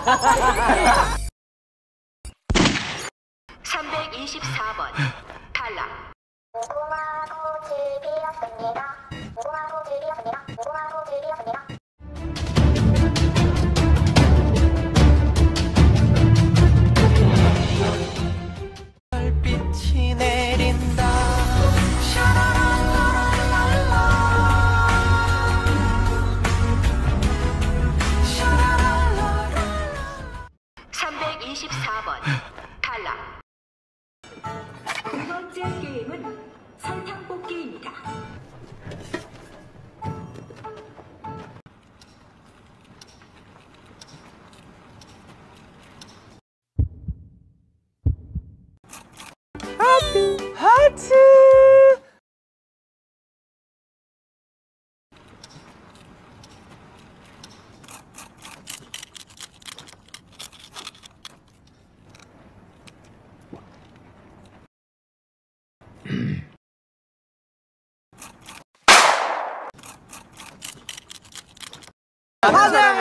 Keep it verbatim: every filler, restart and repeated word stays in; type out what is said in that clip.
삼백이십사 번 탈락. 무궁화꽃이 피었습니다. 무궁화꽃이 피었습니다. 무궁화꽃이 피었습니다. 별빛이 내린다. 삼백이십사 번 탈락. 두 번째 게임은 설탕 뽑기입니다. 하트 하트. 맞아.